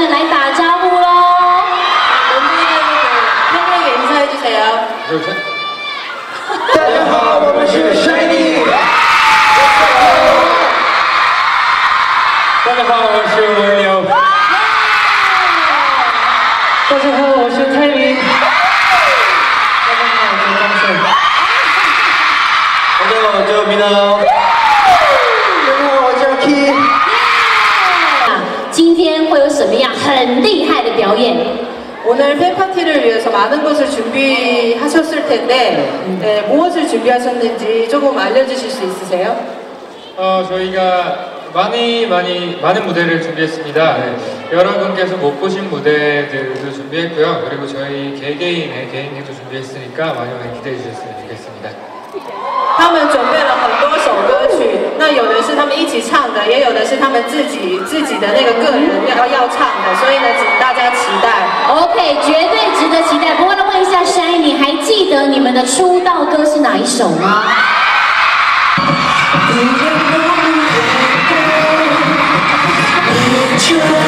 们来打招呼喽。 팬들에게 인사해주세요. 大家好，我们是 Shiny。 大家好，我是文流。大家好，我是泰明。大家好，我是张胜。 大家好，我叫米娜。大家好，我叫 Key。 今天会有什么样很厉害的表演？ 오늘 팬파티를 위해서 많은 것을 준비하셨을 텐데 네, 무엇을 준비하셨는지 조금 알려주실 수 있으세요? 저희가 많은 무대를 준비했습니다. 네, 여러분께서 못 보신 무대들도 준비했고요. 그리고 저희 개개인의 개인기도 준비했으니까 많이 기대해 주셨으면 좋겠습니다. 他们准备了很多首歌曲，那有的是他们一起唱的，也有的是他们自己的那个个人要唱的，所以呢，请大家期待。 OK， 绝对值得期待。不过呢，问一下Shiny，你还记得你们的出道歌是哪一首吗？ 不